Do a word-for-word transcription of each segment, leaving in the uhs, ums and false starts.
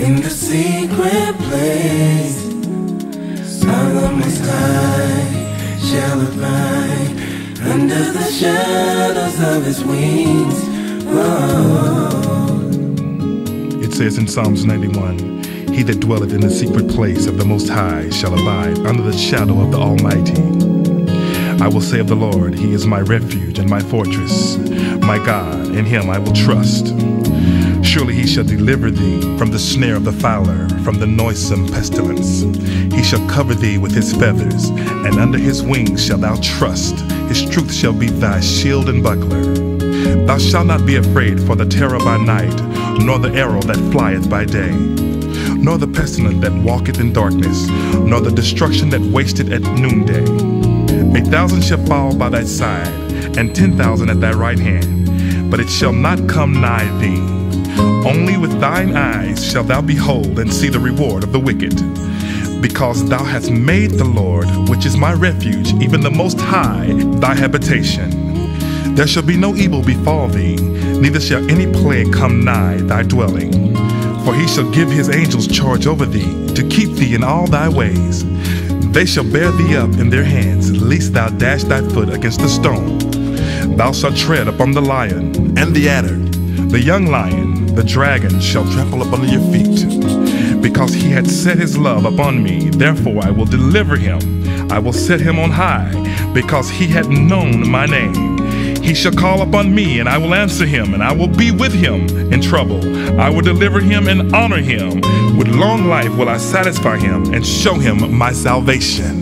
In the secret place of the Most High shall abide under the shadows of His wings. Whoa. It says in Psalms ninety-one, he that dwelleth in the secret place of the Most High shall abide under the shadow of the Almighty. I will say of the Lord, He is my refuge and my fortress, my God, in Him I will trust. Surely He shall deliver thee from the snare of the fowler, from the noisome pestilence. He shall cover thee with His feathers, and under His wings shalt thou trust. His truth shall be thy shield and buckler. Thou shalt not be afraid for the terror by night, nor the arrow that flieth by day, nor the pestilence that walketh in darkness, nor the destruction that wasteth at noonday. A thousand shall fall by thy side, and ten thousand at thy right hand, but it shall not come nigh thee. Only with thine eyes shalt thou behold and see the reward of the wicked. Because thou hast made the Lord, which is my refuge, even the Most High, thy habitation. There shall be no evil befall thee, neither shall any plague come nigh thy dwelling. For He shall give His angels charge over thee, to keep thee in all thy ways. They shall bear thee up in their hands, lest thou dash thy foot against a stone. Thou shalt tread upon the lion and the adder, the young lion, the dragon shall trample upon your feet. Because He had set His love upon me, therefore I will deliver him. I will set him on high, because he had known my name. He shall call upon me, and I will answer him, and I will be with him in trouble. I will deliver him and honor him. With long life will I satisfy him and show him my salvation.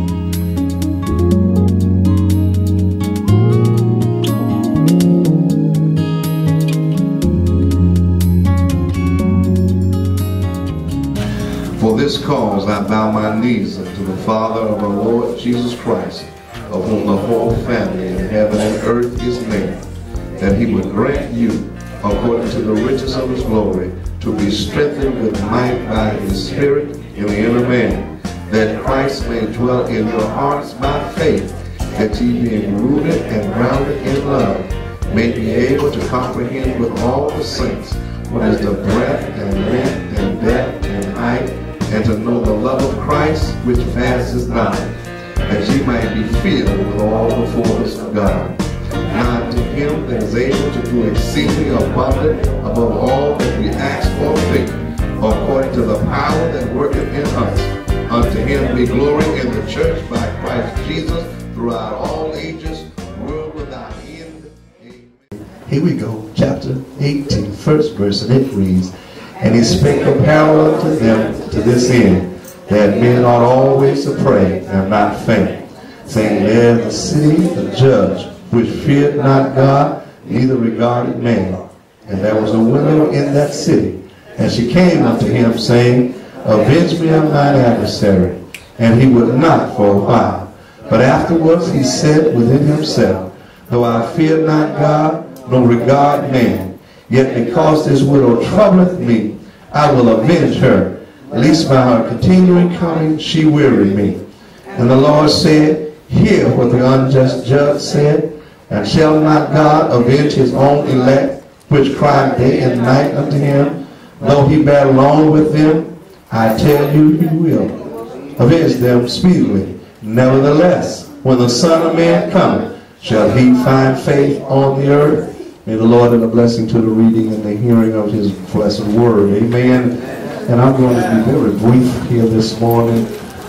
For this cause I bow my knees unto the Father of our Lord Jesus Christ, of whom the whole family in heaven and earth is named, that He would grant you, according to the riches of His glory, to be strengthened with might by His Spirit in the inner man, that Christ may dwell in your hearts by faith, that ye being rooted and grounded in love, may be able to comprehend with all the saints what is the breadth and length and depth and height, and to know the love of Christ which passes knowledge, that ye might be filled with all the fullness of God. Now to Him that is able to do exceedingly abundant above all that we ask or think, according to the power that worketh in us. Unto Him be glory in the church by Christ Jesus throughout all ages, world without end. Amen. Here we go, chapter eighteen, first verse, and it reads, And He spake a parable unto them to this end, that men ought always to pray and not faint, saying, There is a city, a judge, which feared not God, neither regarded man. And there was a widow in that city, and she came unto him, saying, Avenge me of mine adversary. And he would not for a while. But afterwards he said within himself, Though I fear not God, nor regard man, yet because this widow troubleth me, I will avenge her, lest by her continuing coming she weary me. And the Lord said, Hear what the unjust judge said, and shall not God avenge His own elect, which cry day and night unto Him, though He bear long with them? I tell you, He will avenge them speedily. Nevertheless, when the Son of Man cometh, shall He find faith on the earth? May the Lord add a blessing to the reading and the hearing of His blessed word. Amen. And I'm going to be very brief here this morning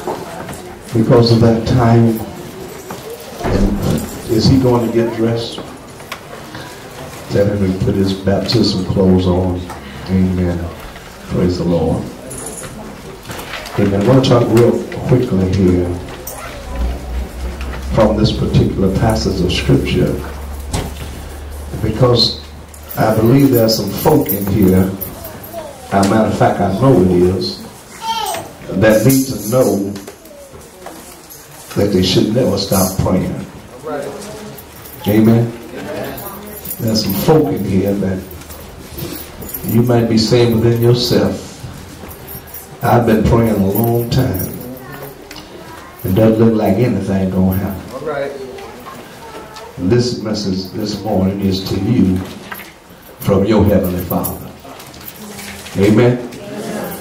because of that time. And is he going to get dressed? Let him put his baptism clothes on. Amen. Praise the Lord. Amen. I want to talk real quickly here from this particular passage of Scripture, because I believe there are some folk in here, as a matter of fact I know it is, that need to know that they should never stop praying. Amen. There's some folk in here that you might be saying within yourself, I've been praying a long time. It doesn't look like anything gonna happen. All right. This message this morning is to you from your Heavenly Father. Amen.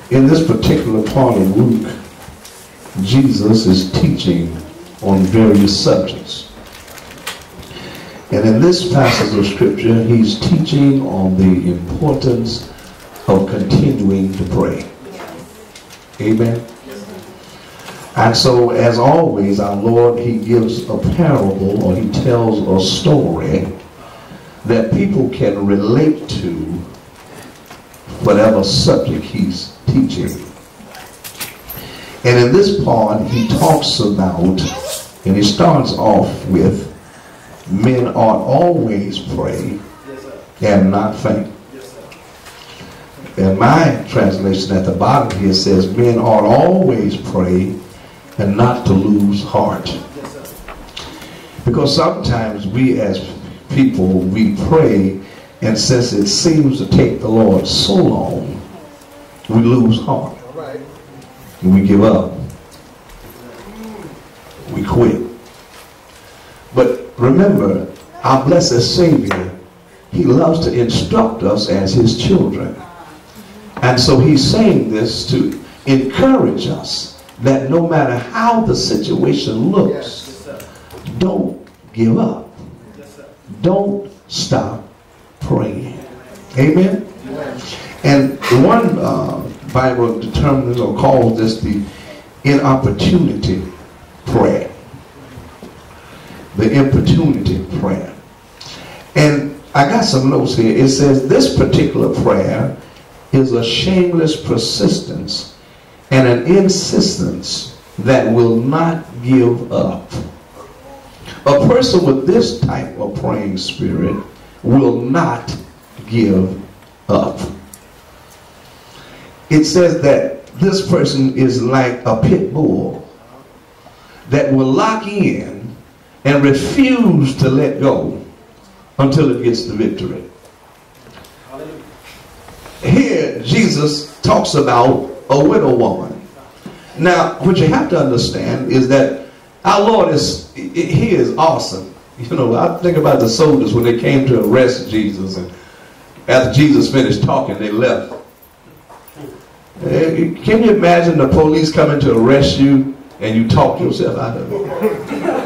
In this particular part of Luke, Jesus is teaching on various subjects. And in this passage of scripture, he's teaching on the importance of continuing to pray. Amen. And so, as always, our Lord, he gives a parable, or he tells a story that people can relate to whatever subject he's teaching. And in this part, he talks about, and he starts off with, men ought always pray and not faint. In my translation at the bottom here says, men ought always pray and not to lose heart. Because sometimes we as people, we pray, and since it seems to take the Lord so long, we lose heart. And we give up. We quit. But remember, our blessed Savior, he loves to instruct us as his children. And so he's saying this to encourage us that no matter how the situation looks, don't give up. Don't stop praying. Amen? And one uh, Bible determines or calls this the inopportunity prayer. The importunity prayer. And I got some notes here. It says this particular prayer is a shameless persistence and an insistence that will not give up. A person with this type of praying spirit will not give up. It says that this person is like a pit bull that will lock in and refuse to let go until it gets the victory. Here, Jesus talks about a widow woman. Now, what you have to understand is that our Lord is, he is awesome. You know, I think about the soldiers when they came to arrest Jesus, and after Jesus finished talking, they left. Can you imagine the police coming to arrest you and you talk yourself out of it?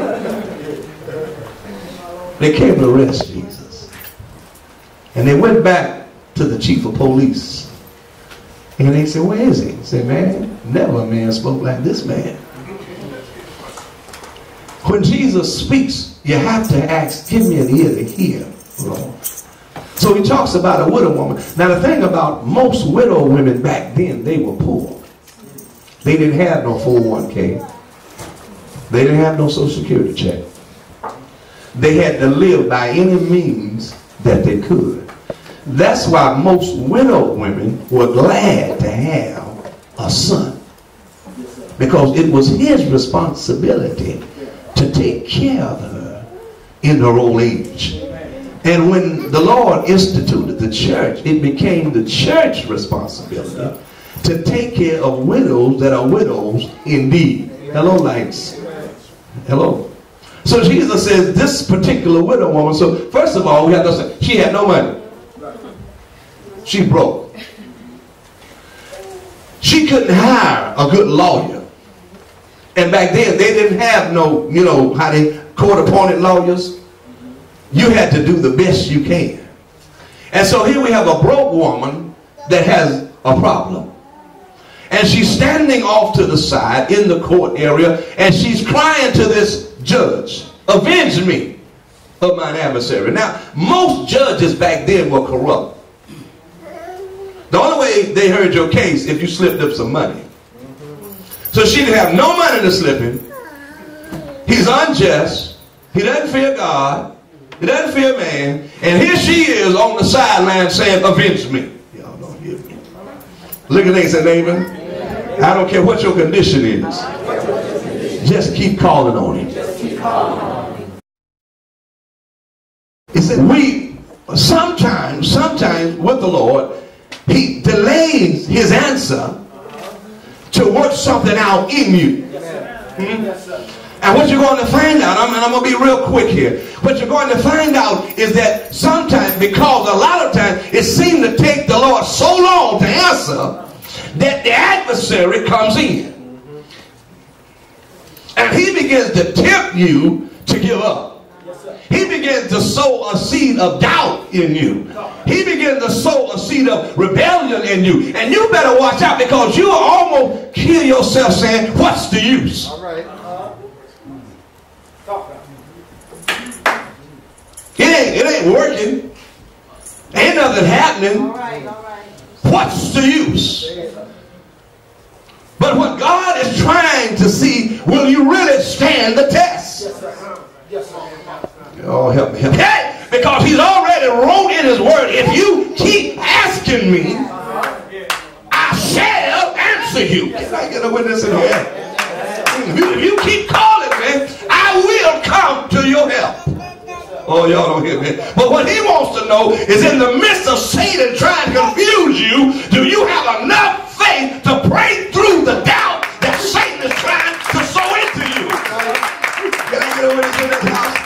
They came to arrest Jesus. And they went back to the chief of police. And they said, where is he? He said, man, never a man spoke like this man. When Jesus speaks, you have to ask, give me an ear to hear, Lord. So he talks about a widow woman. Now the thing about most widow women back then, they were poor. They didn't have no four oh one K. They didn't have no social security check. They had to live by any means that they could. That's why most widow women were glad to have a son. Because it was his responsibility to take care of her in her old age. And when the Lord instituted the church, it became the church's responsibility to take care of widows that are widows indeed. Hello, lights. Hello. So Jesus says this particular widow woman, so first of all, we have to say, she had no money. She broke. She couldn't hire a good lawyer. And back then, they didn't have no, you know, how they court-appointed lawyers. You had to do the best you can. And so here we have a broke woman that has a problem. And she's standing off to the side in the court area, and she's crying to this judge, avenge me of mine adversary. Now, most judges back then were corrupt. The only way they heard your case if you slipped up some money. So she didn't have no money to slip him. He's unjust. He doesn't fear God. He doesn't fear man. And here she is on the sideline saying, avenge me. Y'all don't hear me. Look at they say, neighbor, I don't care what your condition is. Just keep calling on him. He said, we sometimes, sometimes with the Lord, he delays his answer to work something out in you. Hmm? And what you're going to find out, and I'm going to be real quick here. What you're going to find out is that sometimes, because a lot of times it seemed to take the Lord so long to answer, that the adversary comes in. And he begins to tempt you to give up. He begins to sow a seed of doubt in you. He begins to sow a seed of rebellion in you. And you better watch out, because you will almost kill yourself saying, what's the use? All right. Uh, talk about it. It ain't, it ain't working. Ain't nothing happening. All right, all right. What's the use? But what God is trying to see, will you really stand the test? Yes, sir. Yes, sir. Oh, help me, help me. Okay? Because he's already wrote in his word, if you keep asking me, I shall answer you. Can I get a witness in here? If you, if you keep calling me, I will come to your help. Oh, y'all don't hear me. But what he wants to know is, in the midst of Satan trying to confuse you, do you have enough faith to break through the doubt that Satan is trying to sow into you? Can I get a witness in this house?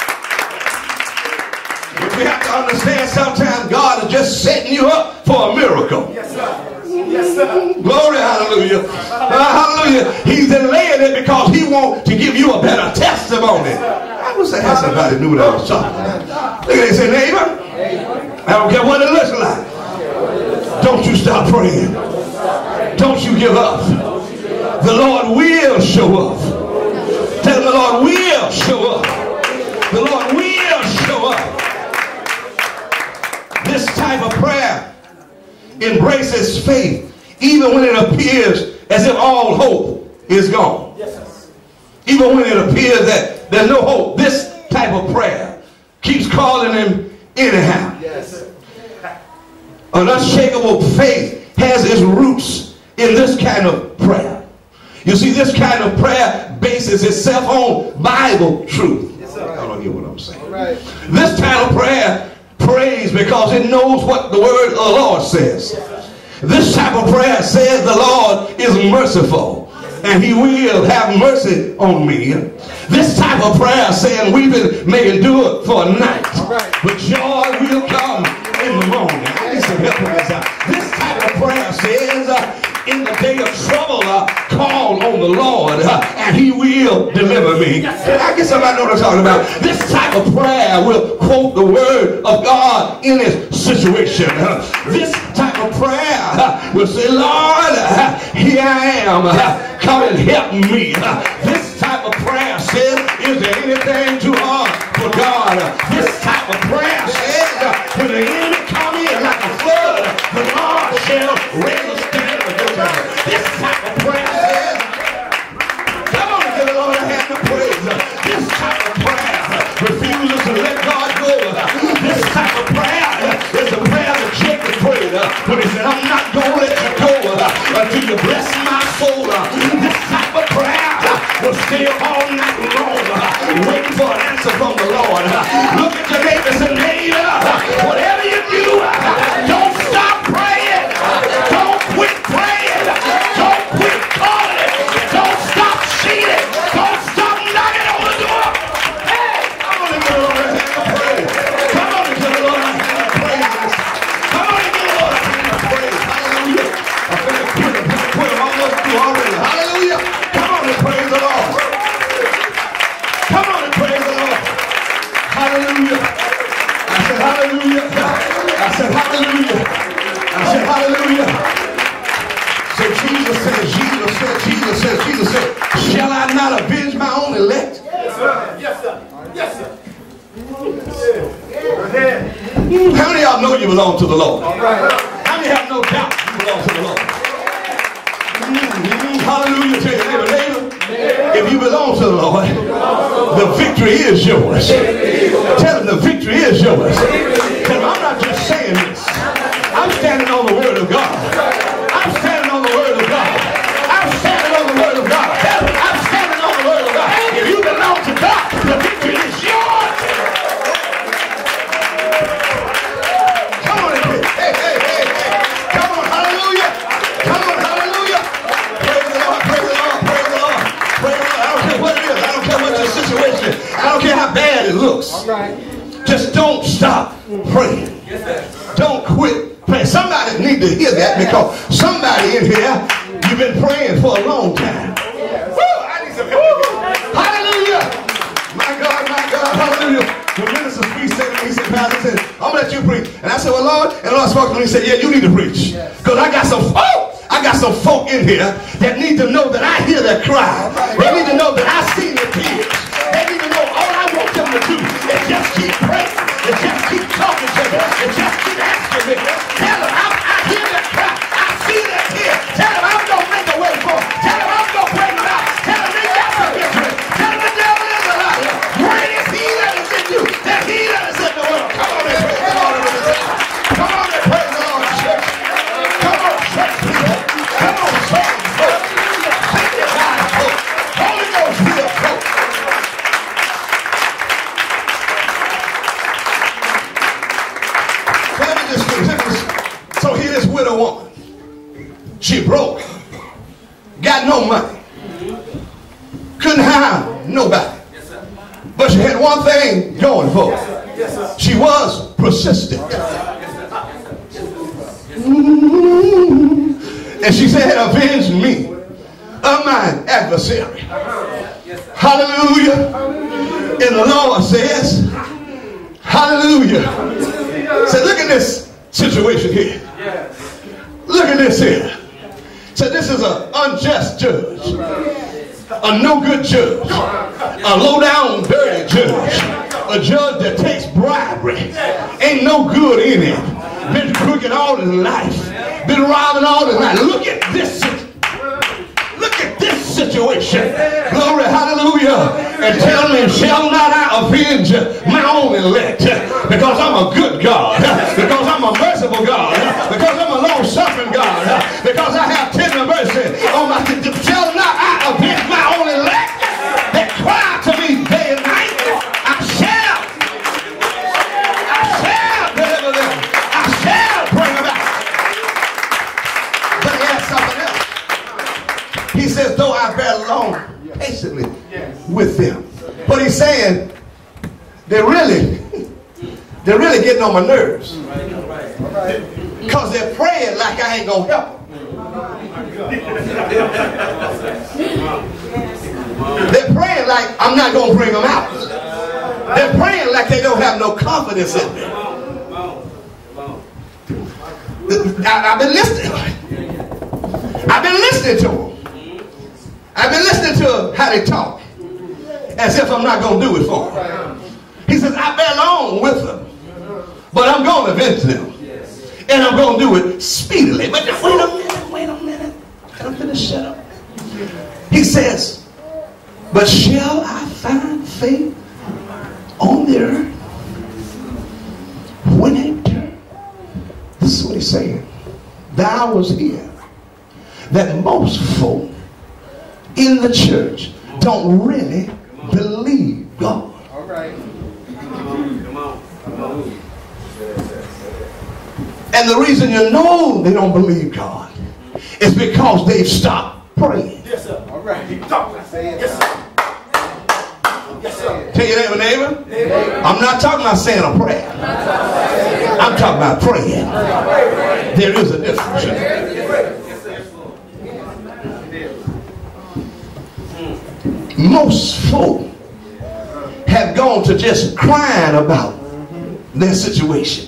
We have to understand, sometimes God is just setting you up for a miracle. Yes, sir. Yes, sir. Glory, hallelujah. Uh, hallelujah. He's delaying it because he wants to give you a better testimony. I wish I had somebody knew what I was talking about. Look at it, say, neighbor, I don't care what it looks like. Don't you stop praying. Don't you give up. The Lord will show up. Tell him the Lord will show up. The Lord will show up. This type of prayer embraces faith even when it appears as if all hope is gone. Yes, sir. Even when it appears that there's no hope, this type of prayer keeps calling him anyhow. Yes, sir. An unshakable faith has its roots in this kind of prayer. You see, this kind of prayer bases itself on Bible truth. Yes, sir. I don't get what I'm saying. All right. This kind of prayer prays because it knows what the word of the Lord says. This type of prayer says the Lord is merciful and he will have mercy on me. This type of prayer saying weeping may endure for a night, but joy will come in the morning. I need some help on this out. This type of prayer says uh, in the day of trouble, uh, call on the Lord uh, and he will deliver me. I guess somebody know what I'm talking about. This type of prayer will quote the word of God in his situation. Uh, this type of prayer uh, will say, Lord, uh, here I am. Uh, come and help me. Uh, this type of prayer says, is there anything too hard for God? Uh, this type of prayer says, uh, when the enemy come in like a flood, the Lord shall raise a standard against him. This type of prayer says, come on and give the Lord a hand of praise. Uh, this type of prayer uh, refuses to let God go. Uh, this type of prayer uh, is a prayer that Jacob prayed uh, when he said, I'm not going to let you go uh, until you bless my soul. Uh, this type of prayer uh, will stay up all night long uh, waiting for an answer from the Lord. Uh, look at your neighbor and say, neighbor, uh, whatever you do, uh, don't stop praying. Don't quit praying. Don't quit calling. Don't stop cheating. Don't stop knocking on the door. Hey, come on and give the Lord a hand of praise. Come on and give the Lord a hand of praise. Come on and give the Lord a hand of praise. Hallelujah. I'm going to quit him. I'm quit him almost through already. Hallelujah. Come on and praise the Lord. Come on and praise the Lord. Hallelujah. I said hallelujah. I said hallelujah. I said hallelujah. So Jesus said, Jesus said, Jesus said, Jesus said, shall I not avenge my own elect? Yes, sir. Yes, sir. Yes, sir. How many of y'all know you belong to the Lord? All right. How many have no doubt you belong to the Lord? Mm-hmm. Hallelujah to your neighbor, neighbor. If you belong to the Lord, the victory is yours. Tell him the victory is yours. Tell him I'm not just saying this. I'm standing on the word of God. I'm standing on the word of God. I'm standing on the word of God. I'm standing on the word of God. If you belong to God, the victory is yours. Come on, hey, hey, hey, hey. Come on, hallelujah. Come on, hallelujah. Praise the Lord, praise the Lord, praise the Lord. Praise the Lord. I don't care what it is. I don't care what your situation is. I don't care how bad it looks. All right. Just don't stop praying. Don't quit Pray. Somebody need to hear that, because somebody in here, you've been praying for a long time. Woo, I need some help. Hallelujah. My God, my God, hallelujah. The minister preached said to me, he said, Pastor, said, I'm going to let you preach. And I said, well, Lord, and the Lord spoke to me, he said, yeah, you need to preach. Because I got some, oh, I got some folk in here that need to know that I hear their cry. They need to know that I see their tears. They need to know all I want them to do is just keep praying. Is just keep talking to me. Is just keep asking me. Tell them I, I hear their cry. I see their tears. Tell them I'm going to make a way for them. Tell them I'm going to bring them out. Tell them they got the victory. Tell them the devil is a liar. Great is he that is in you than he that is in the world. Come on and praise the Lord. Come on and praise the Lord, church. Come on, church people. Come on, church folk. Sanctified folk. Holy Ghost filled folk. So let me just finish. Let me just- So here this widow woman. She broke. Got no money. Couldn't hire nobody. But she had one thing going for her. She was persistent. And she said, avenge me of mine adversary. Hallelujah. And the Lord says, hallelujah. So look at this situation here. Look at this here. So this is an unjust judge. A no good judge. A low down dirty judge. A judge that takes bribery. Ain't no good in it. Been crooked all his life. Been robbing all his life. Look at this. Look at this situation. Glory, hallelujah. And tell me, shall not I avenge my own elect? Because I'm a good God. Because I'm a merciful God. Because I'm a long-suffering God. Because I have tender mercy on my, shall not I avenge my own elect that cry to me day and night? I shall. I shall deliver them. I shall bring them out. But he has something else. He says, though I bear long patiently with them. But he's saying, they're really, they're really getting on my nerves. Because they're praying like I ain't going to help them. They're praying like I'm not going to bring them out. They're praying like they don't have no confidence in me. I, I've been listening. I've been listening to them. I've been listening to how they talk. As if I'm not going to do it for them. He says, I bear long with them. But I'm going to avenge them. And I'm going to do it speedily. But wait a minute, wait a minute. I'm going to shut up. He says, but shall I find faith on the earth when they turn? This is what he's saying. The hour is here that most folk in the church don't really believe God. All right. Come on. Come on. And the reason you know they don't believe God is because they've stopped praying. Yes, sir. All right. Talk. Yes, sir. Yes, sir. Tell your neighbor, neighbor, neighbor. I'm not talking about saying a prayer. I'm talking about praying. There is a difference. Most folk have gone to just crying about their situation,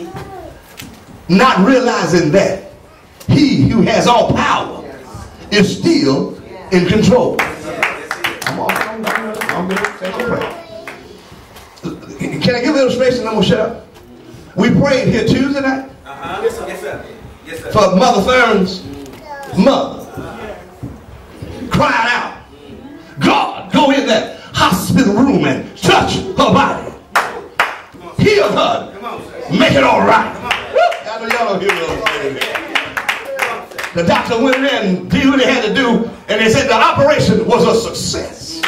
not realizing that he who has all power is still in control. Come on, I'm going to take a prayer. Can I give an illustration? I'm going to shut up. We prayed here Tuesday night Uh-huh. Yes, sir. Yes, sir. Yes, sir. for Mother Thurn's mother, crying out, God, go in that hospital room and touch her body. Heal her. Make it all right. I know y'all don't hear those. The doctor went in there and did what they had to do, and they said the operation was a success.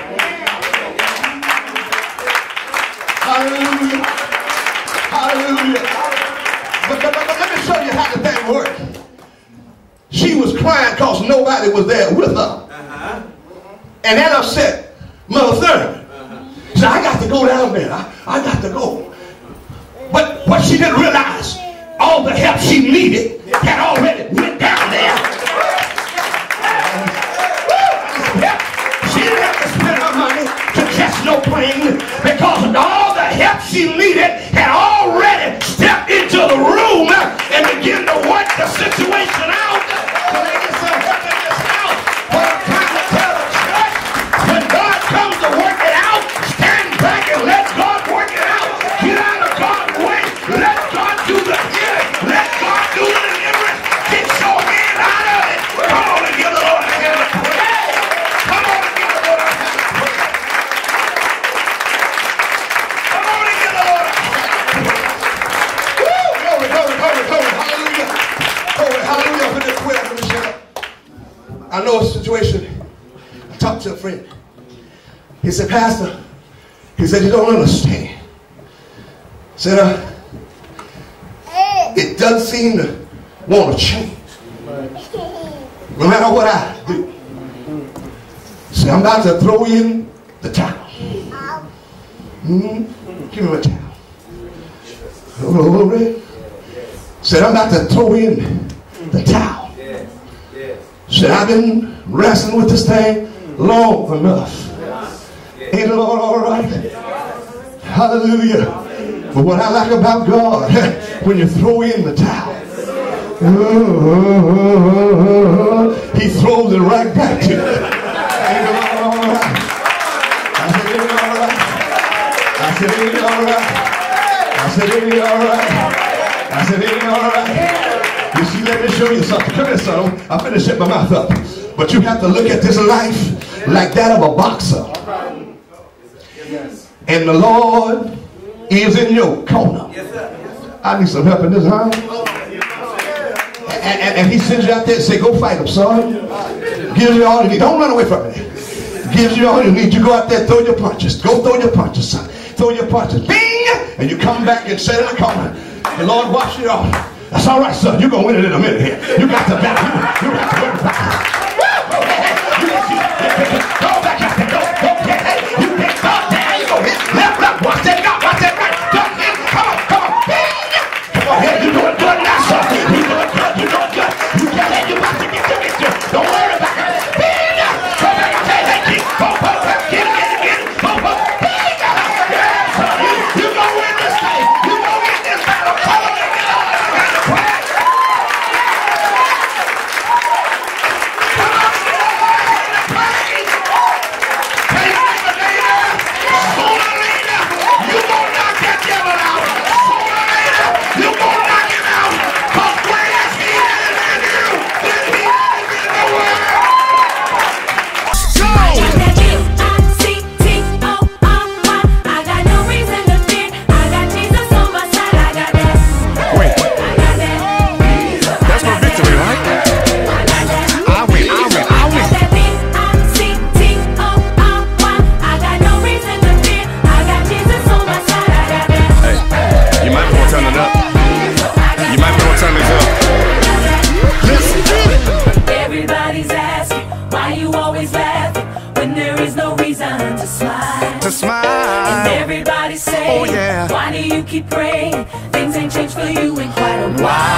Hallelujah. Hallelujah. But, but, but, but let me show you how the thing worked. She was crying because nobody was there with her. And that upset Mother Thurman. She said, I got to go down there. I, I got to go. But what she didn't realize, all the help she needed had already went down there. She didn't have to spend her money to catch no plane because all the help she needed had already stepped into the room and began to work the situation out. So they get some help in this house. But I'm trying to tell the church, when God comes to work it out, stand back and let God work it out. Get out of God's way. Let God do the healing. Let God do the deliverance. Get your hand out of it. Come on and give the Lord a hand of praise. Come on and give the Lord a hand of praise. Come on and give the Lord a hand of praise. Woo! Glory, glory, glory, glory. Hallelujah. Glory, hallelujah. I'm finna quit. I'm finna shut up. I know a situation. I talked to a friend. He said, Pastor, he said, you don't understand. He said, uh, it doesn't seem to want to change. No matter what I do. See, I'm about to throw in the towel. Mm-hmm. Give me my towel. Glory. Said, I'm about to throw in the towel. Said, I've been wrestling with this thing long enough. Ain't the Lord all right? Hallelujah. But what I like about God, when you throw in the towel, uh, he throws it right back to you. Ain't the Lord all right? I said, ain't it all right? I said, ain't it all right? I said, ain't it all right? I said, ain't it all right? You see, let me show you something. Come here, son. I'm finna shut my mouth up. But you have to look at this life like that of a boxer. And the Lord is in your corner. I need some help in this house. And, and, and he sends you out there and say, go fight him, son. Gives you all you need. Don't run away from it. Gives you all you need. You go out there and throw your punches. Go throw your punches, son. Throw your punches. Bing! And you come back and sit in the corner. The Lord wash you off. That's all right, son. You're going to win it in a minute here. You got to battle. You, you got to win it. Go back out there. Go, go, hey, you get God there. You go hit left, left. Watch that, go, watch that right. Come on, come on, come on. Come on, here. You're doing good now, son. You're doing good. You're doing good. You got it. You're about to get to it. Don't worry about it. Go back out there. Hey, keep. Go, go, go. Get it, get it, get it. Go, go. Yeah, son. You, you go win this thing. You go win this battle. Come on and get on. Keep praying, things ain't changed for you in quite a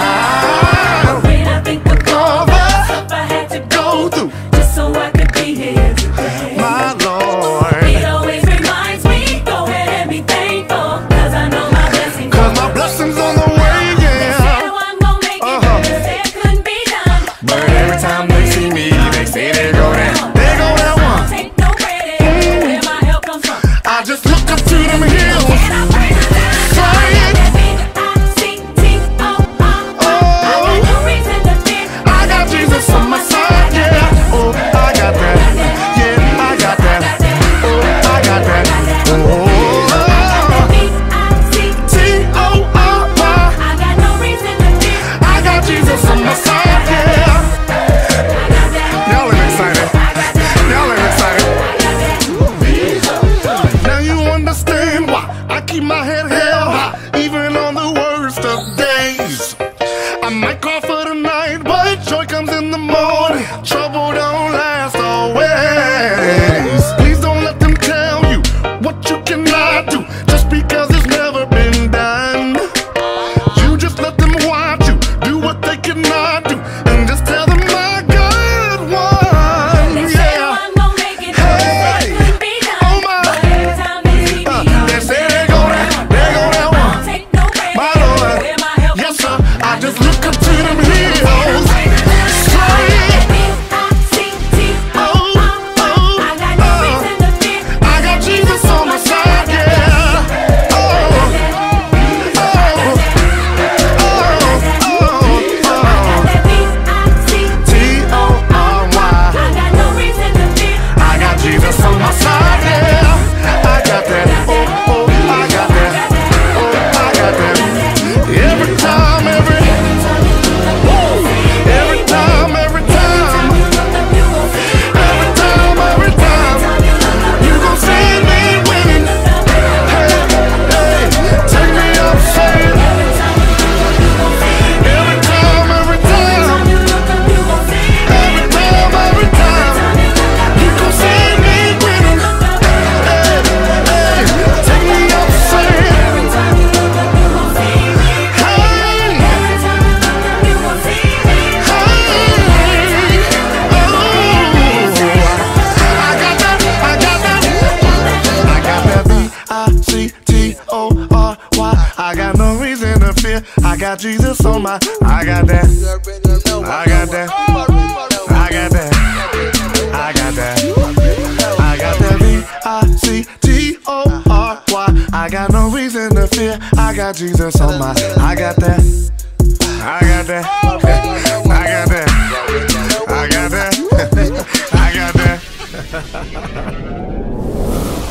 while. When I think of all the stuff I had to go through just so I could be here today, my Lord, it always reminds me, go ahead and be thankful, cause I know my blessings, cause my blessings on the way, yeah. They said I wasn't gonna make it, uh-huh. They said it couldn't be done, but every time they see me, they say they go down, they go down one. Take no credit, mm. Where my help comes from, I just look up to them hills. Just because it's never been done, you just let them watch. got Jesus on my, I got that, I got that, I got that, I got that, I got that V I C T O R Y. I got no reason to fear, I got Jesus on my, I got that, I got that, I got that, I got that, I got that.